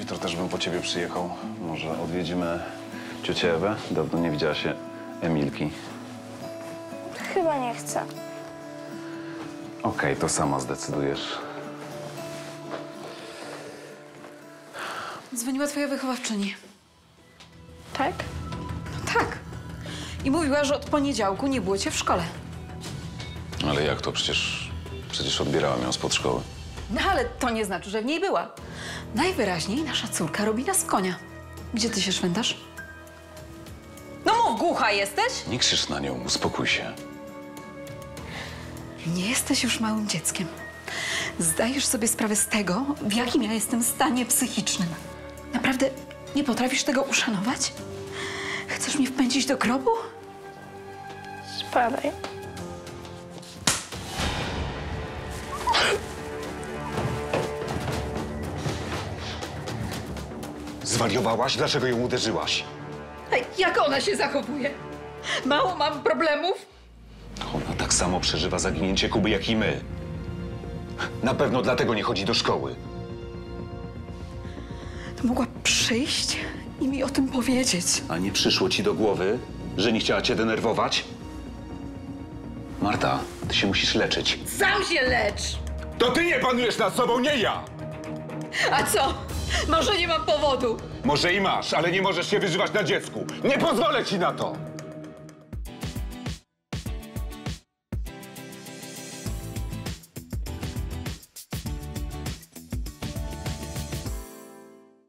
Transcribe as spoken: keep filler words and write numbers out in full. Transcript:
Jutro też bym po ciebie przyjechał. Może odwiedzimy ciocię Ewę? Dawno nie widziała się Emilki. Chyba nie chcę. Okej, to sama zdecydujesz. Dzwoniła twoja wychowawczyni. Tak? No tak. I mówiła, że od poniedziałku nie było cię w szkole. Ale jak to? Przecież... Przecież odbierałem ją spod szkoły. No ale to nie znaczy, że w niej była. Najwyraźniej nasza córka robi nas w konia. Gdzie ty się szwędasz? No mów, głucha jesteś? Nie krzycz na nią, uspokój się. Nie jesteś już małym dzieckiem. Zdajesz sobie sprawę z tego, w jakim ja jestem stanie psychicznym. Naprawdę nie potrafisz tego uszanować? Chcesz mnie wpędzić do grobu? Spadaj. Zwariowałaś? Dlaczego ją uderzyłaś? A jak ona się zachowuje? Mało mam problemów? Ona tak samo przeżywa zaginięcie Kuby, jak i my. Na pewno dlatego nie chodzi do szkoły. To mogła przyjść i mi o tym powiedzieć. A nie przyszło ci do głowy, że nie chciała cię denerwować? Marta, ty się musisz leczyć. Sam się lecz! To ty nie panujesz nad sobą, nie ja! A co? Może nie mam powodu? Może i masz, ale nie możesz się wyżywać na dziecku. Nie pozwolę ci na to!